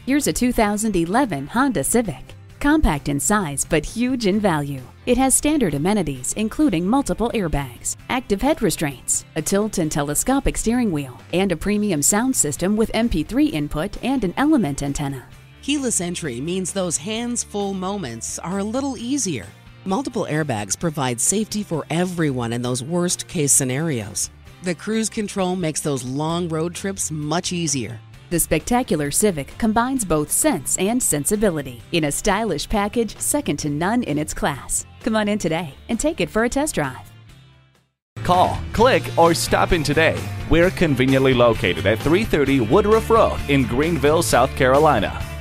Here's a 2011 Honda Civic. Compact in size but huge in value. It has standard amenities including multiple airbags, active head restraints, a tilt and telescopic steering wheel, and a premium sound system with MP3 input and an Element antenna. Keyless entry means those hands-full moments are a little easier. Multiple airbags provide safety for everyone in those worst-case scenarios. The cruise control makes those long road trips much easier. The spectacular Civic combines both sense and sensibility in a stylish package second to none in its class. Come on in today and take it for a test drive. Call, click, or stop in today. We're conveniently located at 330 Woodruff Road in Greenville, South Carolina.